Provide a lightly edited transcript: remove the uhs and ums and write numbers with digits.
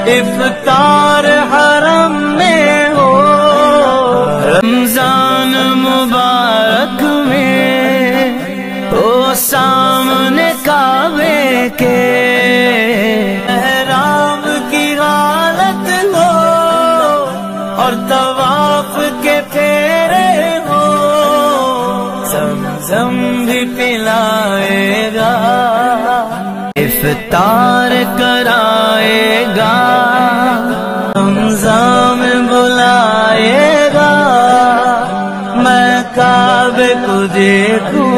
इफ्तार हरम में हो, रमजान मुबारक में हो, सामने काबे के एहराम की हालत हो और तवाफ के फेरे हो, ज़मज़म भी पिलाएगा, इफ्तार कराएगा, रमज़ान में बुलाएगा, मैं काबे को देखूं